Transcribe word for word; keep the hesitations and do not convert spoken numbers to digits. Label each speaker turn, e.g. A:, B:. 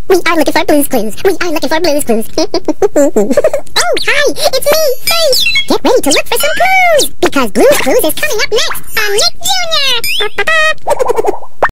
A: We are looking for Blue's Clues. We are looking for Blue's Clues. Oh, hi, it's me, Faith. Get ready to look for some clues, because Blue's Clues is coming up next on Nick Junior